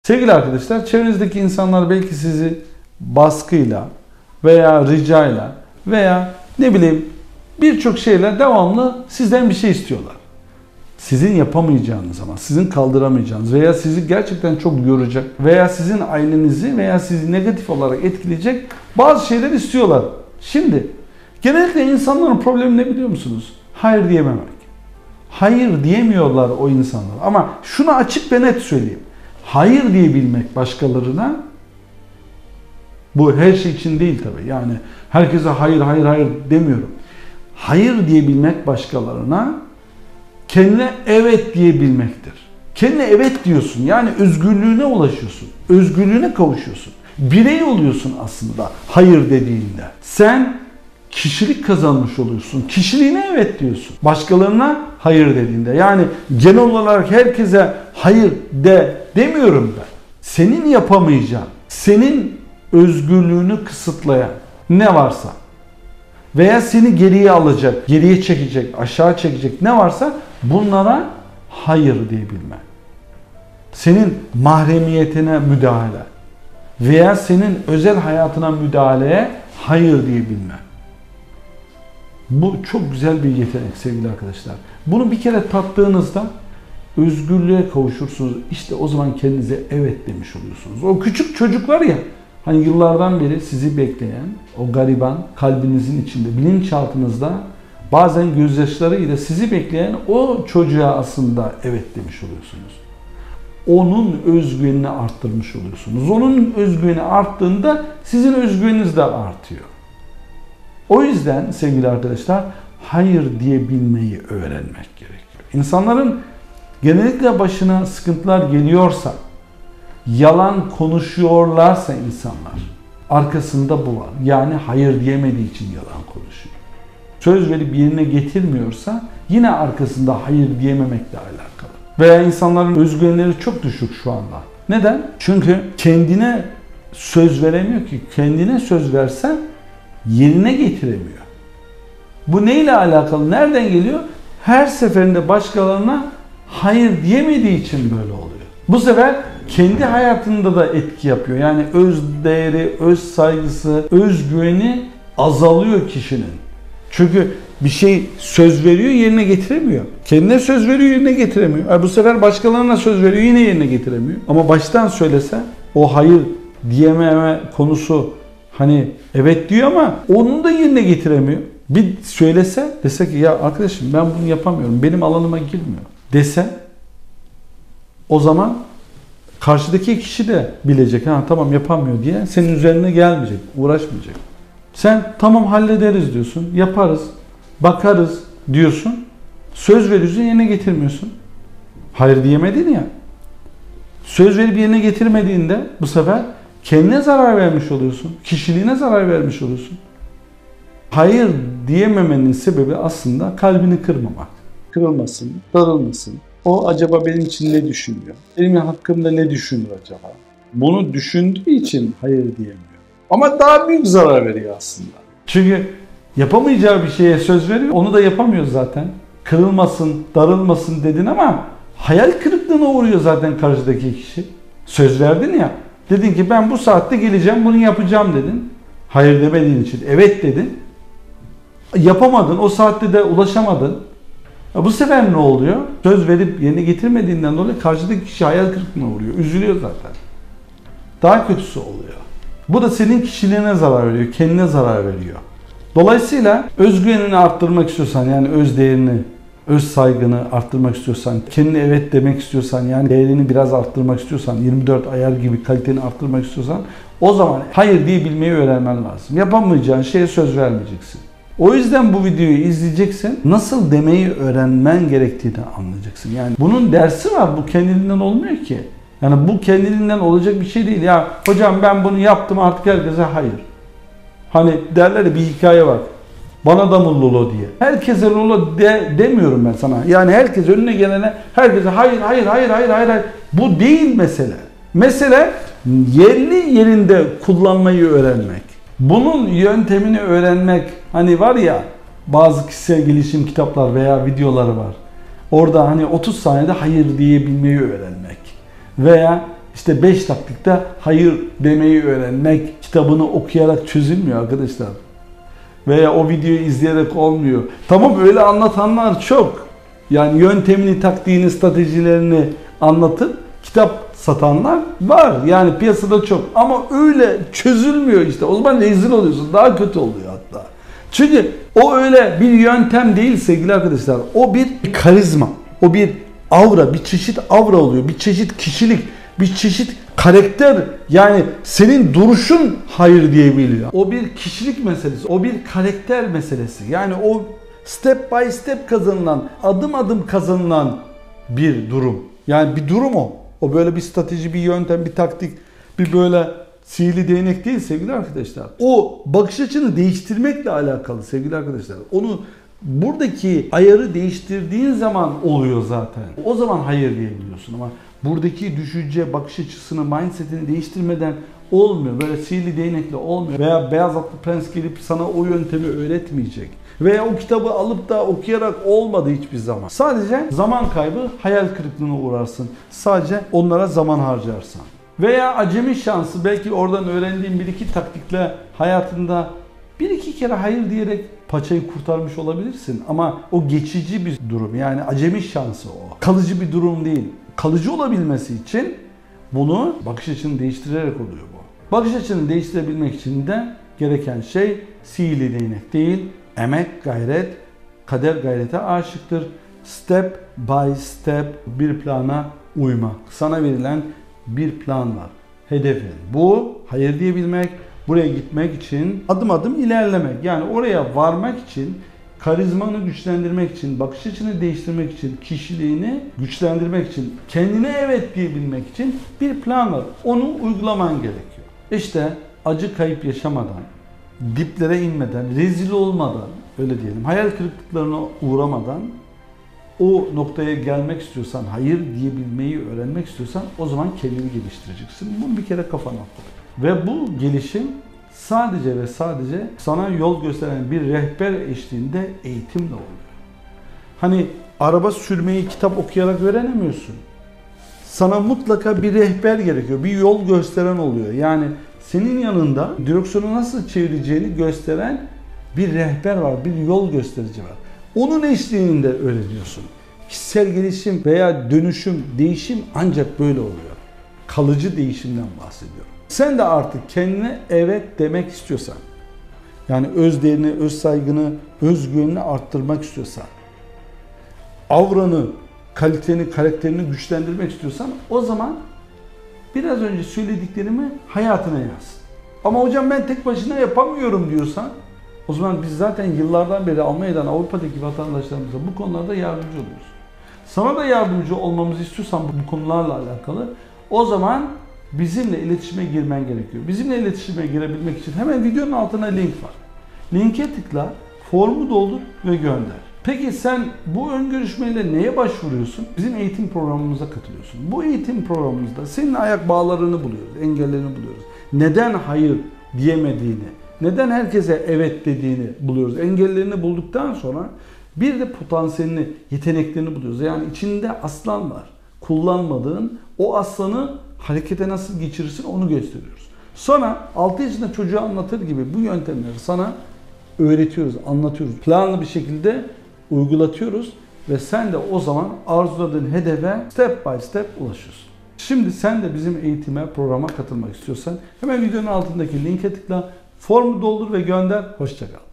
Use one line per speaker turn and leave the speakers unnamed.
Sevgili arkadaşlar, çevrenizdeki insanlar belki sizi baskıyla veya ricayla veya ne bileyim birçok şeyle devamlı sizden bir şey istiyorlar. Sizin yapamayacağınız ama sizin kaldıramayacağınız veya sizi gerçekten çok yoracak veya sizin ailenizi veya sizi negatif olarak etkileyecek bazı şeyler istiyorlar. Şimdi genellikle insanların problemi ne biliyor musunuz? Hayır diyememek. Hayır diyemiyorlar o insanlar. Ama şunu açık ve net söyleyeyim. Hayır diyebilmek başkalarına, bu her şey için değil tabii. Yani herkese hayır hayır hayır demiyorum. Hayır diyebilmek başkalarına kendine evet diyebilmektir. Kendine evet diyorsun. Yani özgürlüğüne ulaşıyorsun. Özgürlüğüne kavuşuyorsun. Birey oluyorsun aslında hayır dediğinde. Sen kişilik kazanmış oluyorsun. Kişiliğine evet diyorsun. Başkalarına hayır dediğinde. Yani genel olarak herkese hayır demiyorum ben. Senin yapamayacağın, senin özgürlüğünü kısıtlayan ne varsa veya seni geriye alacak, geriye çekecek, aşağı çekecek ne varsa bunlara hayır diyebilme. Senin mahremiyetine müdahale veya senin özel hayatına müdahaleye hayır diyebilme. Bu çok güzel bir yetenek sevgili arkadaşlar. Bunu bir kere tattığınızda özgürlüğe kavuşursunuz. İşte o zaman kendinize evet demiş oluyorsunuz. O küçük çocuklar ya, hani yıllardan beri sizi bekleyen o gariban, kalbinizin içinde, bilinçaltınızda bazen gözyaşlarıyla sizi bekleyen o çocuğa aslında evet demiş oluyorsunuz. Onun özgüvenini arttırmış oluyorsunuz. Onun özgüveni arttığında sizin özgüveniniz de artıyor. O yüzden sevgili arkadaşlar hayır diyebilmeyi öğrenmek gerekiyor. İnsanların genellikle başına sıkıntılar geliyorsa, yalan konuşuyorlarsa insanlar, arkasında bu var. Yani hayır diyemediği için yalan konuşuyor. Söz verip yerine getirmiyorsa yine arkasında hayır diyememekle alakalı. Veya insanların özgüvenleri çok düşük şu anda. Neden? Çünkü kendine söz veremiyor ki. Kendine söz versen yerine getiremiyor. Bu neyle alakalı? Nereden geliyor? Her seferinde başkalarına hayır diyemediği için böyle oluyor. Bu sefer kendi hayatında da etki yapıyor. Yani öz değeri, öz saygısı, özgüveni azalıyor kişinin. Çünkü bir şey söz veriyor, yerine getiremiyor. Kendine söz veriyor, yerine getiremiyor. Bu sefer başkalarına söz veriyor, yine yerine getiremiyor. Ama baştan söylese o hayır diyememe konusu, hani evet diyor ama onu da yerine getiremiyor. Bir söylese, dese ki ya arkadaşım ben bunu yapamıyorum, benim alanıma girmiyor dese, o zaman karşıdaki kişi de bilecek, ha tamam yapamıyor diye senin üzerine gelmeyecek, uğraşmayacak. Sen tamam hallederiz diyorsun, yaparız, bakarız diyorsun, söz veriyorsun, yerine getirmiyorsun. Hayır diyemedin ya. Söz verip yerine getirmediğinde bu sefer kendine zarar vermiş oluyorsun, kişiliğine zarar vermiş oluyorsun. Hayır diyememenin sebebi aslında kalbini kırmamak. Kırılmasın, darılmasın. O acaba benim için ne düşünüyor? Benim hakkımda ne düşünür acaba? Bunu düşündüğü için hayır diyemiyor. Ama daha büyük zarar veriyor aslında. Çünkü yapamayacağı bir şeye söz veriyor, onu da yapamıyor zaten. Kırılmasın, darılmasın dedin ama hayal kırıklığına uğruyor zaten karşıdaki kişi. Söz verdin ya, dedin ki ben bu saatte geleceğim, bunu yapacağım dedin. Hayır demediğin için evet dedin. Yapamadın, o saatte de ulaşamadın. Bu sefer ne oluyor? Söz verip yerine getirmediğinden dolayı karşıdaki kişi hayal kırıklığına uğruyor. Üzülüyor zaten. Daha kötüsü oluyor. Bu da senin kişiliğine zarar veriyor, kendine zarar veriyor. Dolayısıyla özgüvenini arttırmak istiyorsan, yani öz değerini, öz saygını arttırmak istiyorsan, kendine evet demek istiyorsan, yani değerini biraz arttırmak istiyorsan, 24 ayar gibi kaliteni arttırmak istiyorsan, o zaman hayır diyebilmeyi öğrenmen lazım. Yapamayacağın şeye söz vermeyeceksin. O yüzden bu videoyu izleyeceksin. Nasıl demeyi öğrenmen gerektiğini anlayacaksın. Yani bunun dersi var. Bu kendiliğinden olmuyor ki. Yani bu kendiliğinden olacak bir şey değil. Ya hocam ben bunu yaptım artık herkese hayır. Hani derler ya, bir hikaye var. Bana da mı lolo diye. Herkese lolo demiyorum ben sana. Yani herkes önüne gelene herkese hayır hayır hayır hayır hayır hayır. Bu değil mesele. Mesele yerli yerinde kullanmayı öğrenmek. Bunun yöntemini öğrenmek, hani var ya bazı kişisel gelişim kitaplar veya videoları var. Orada hani 30 saniyede hayır diyebilmeyi öğrenmek. Veya İşte 5 taktikte hayır demeyi öğrenmek kitabını okuyarak çözülmüyor arkadaşlar. Veya o videoyu izleyerek olmuyor. Tamam, öyle anlatanlar çok. Yani yöntemini, taktiğini, stratejilerini anlatıp kitap satanlar var. Yani piyasada çok. Ama öyle çözülmüyor işte. O zaman rezil oluyorsun. Daha kötü oluyor hatta. Çünkü o öyle bir yöntem değil sevgili arkadaşlar. O bir karizma. O bir aura. Bir çeşit aura oluyor. Bir çeşit kişilik. Bir çeşit karakter. Yani senin duruşun hayır diyebiliyor. O bir kişilik meselesi. O bir karakter meselesi. Yani o step by step kazanılan, adım adım kazanılan bir durum. Yani bir durum o. O böyle bir strateji, bir yöntem, bir taktik, bir böyle sihirli değnek değil sevgili arkadaşlar. O bakış açını değiştirmekle alakalı sevgili arkadaşlar. Onu buradaki ayarı değiştirdiğin zaman oluyor zaten. O zaman hayır diyebiliyorsun ama buradaki düşünce, bakış açısını, mindsetini değiştirmeden olmuyor. Böyle sihirli değnekle olmuyor. Veya beyaz atlı prens gelip sana o yöntemi öğretmeyecek. Veya o kitabı alıp da okuyarak olmadı hiçbir zaman. Sadece zaman kaybı, hayal kırıklığına uğrarsın. Sadece onlara zaman harcarsan. Veya acemi şansı, belki oradan öğrendiğin bir iki taktikle hayatında bir iki kere hayır diyerek paçayı kurtarmış olabilirsin. Ama o geçici bir durum. Yani acemi şansı o. Kalıcı bir durum değil. Kalıcı olabilmesi için bunu bakış açını değiştirerek oluyor bu. Bakış açını değiştirebilmek için de gereken şey sihirli değnek değil, emek, gayret, kader gayrete aşıktır. Step by step bir plana uymak. Sana verilen bir plan var. Hedefin bu. Hayır diyebilmek, buraya gitmek için adım adım ilerlemek. Yani oraya varmak için, karizmanı güçlendirmek için, bakış açını değiştirmek için, kişiliğini güçlendirmek için, kendine evet diyebilmek için bir plan var. Onu uygulaman gerekiyor. İşte acı kayıp yaşamadan, diplere inmeden, rezil olmadan, öyle diyelim, hayal kırıklıklarına uğramadan o noktaya gelmek istiyorsan, hayır diyebilmeyi öğrenmek istiyorsan o zaman kendini geliştireceksin. Bunu bir kere kafana koy. Ve bu gelişim sadece ve sadece sana yol gösteren bir rehber eşliğinde eğitimle oluyor. Hani araba sürmeyi kitap okuyarak öğrenemiyorsun. Sana mutlaka bir rehber gerekiyor, bir yol gösteren oluyor. Yani senin yanında direksiyonu nasıl çevireceğini gösteren bir rehber var, bir yol gösterici var. Onun eşliğinde öğreniyorsun. Kişisel gelişim veya dönüşüm, değişim ancak böyle oluyor. Kalıcı değişimden bahsediyorum. Sen de artık kendine evet demek istiyorsan, yani öz değerini, öz saygını, öz güvenini arttırmak istiyorsan, avranı, kaliteni, karakterini güçlendirmek istiyorsan o zaman biraz önce söylediklerimi hayatına yaz. Ama hocam ben tek başına yapamıyorum diyorsan o zaman biz zaten yıllardan beri Almanya'dan Avrupa'daki vatandaşlarımıza bu konularda yardımcı oluyoruz. Sana da yardımcı olmamızı istiyorsan bu konularla alakalı o zaman bizimle iletişime girmen gerekiyor. Bizimle iletişime girebilmek için hemen videonun altına link var. Linke tıkla, formu doldur ve gönder. Peki sen bu ön görüşmeyle neye başvuruyorsun? Bizim eğitim programımıza katılıyorsun. Bu eğitim programımızda senin ayak bağlarını buluyoruz, engellerini buluyoruz. Neden hayır diyemediğini, neden herkese evet dediğini buluyoruz. Engellerini bulduktan sonra bir de potansiyelini, yeteneklerini buluyoruz. Yani içinde aslan var. Kullanmadığın o aslanı harekete nasıl geçirirsin onu gösteriyoruz. Sonra 6 yaşında çocuğa anlatır gibi bu yöntemleri sana öğretiyoruz, anlatıyoruz. Planlı bir şekilde uygulatıyoruz ve sen de o zaman arzuladığın hedefe step by step ulaşıyorsun. Şimdi sen de bizim eğitime, programa katılmak istiyorsan hemen videonun altındaki linke tıkla, formu doldur ve gönder. Hoşça kal.